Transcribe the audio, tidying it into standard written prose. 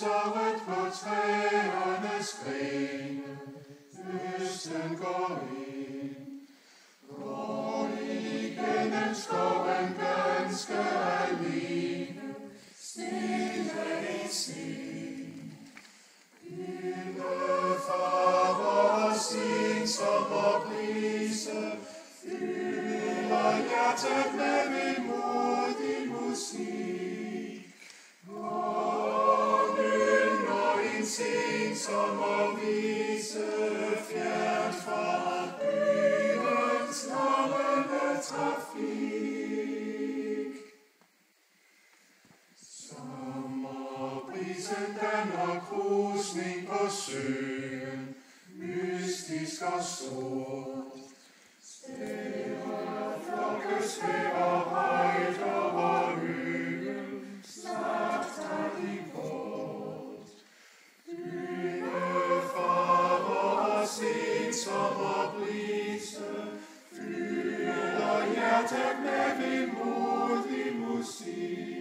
lyser rødt på træernes grene. Høsten går ind. Går igennem skoven ganske alene. Stille i sind. Hylde farver og sin sommerbrise fylder hjertet med vemodig musik. Og nynner en sen sommervise fjernt fra byens larmende trafik. Sommerbrisen danner krusning på søen, mystisk og sort. Stærflokke svæver højt over øen, snart tager de bort. Dyne farver og sen sommerbrise fylder hjertet med vemodig musik.